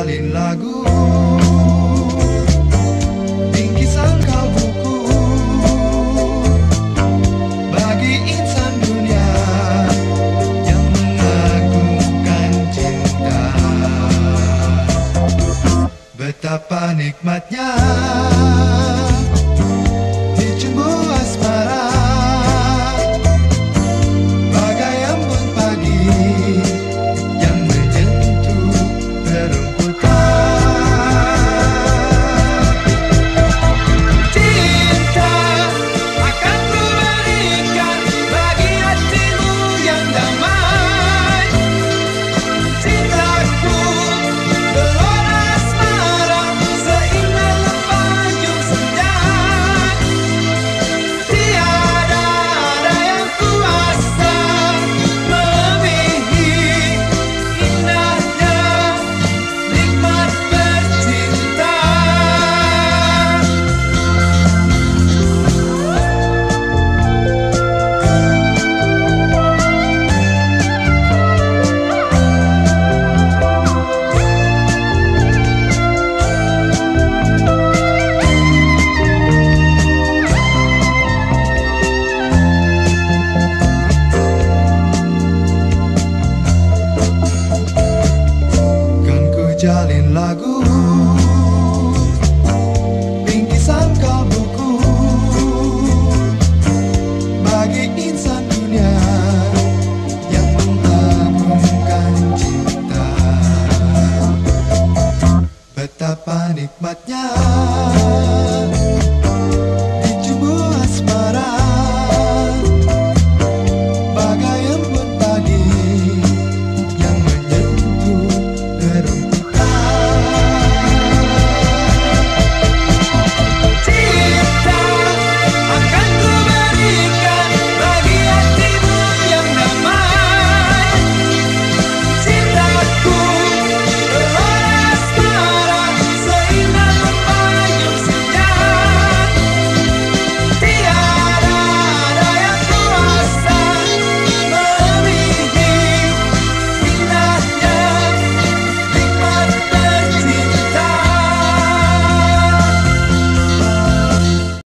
jalin lagu, bingkisan kalbuku bagi insan dunia yang mengagungkan cinta. Betapa nikmatnya dicumbu asmara, bagai embun pagi yang menyentuh rerumputan. Cinta akan ku berikan bagi hatimu yang damai. Cintaku gelora asmara seindah lepayung senja. Tiada ada yang kuasa melebihi indahnya nikmat bercinta. Kan ku jalin lagu, bingkisan kalbuku bagi insan dunia yang mengagungkan cinta. Betapa nikmatnya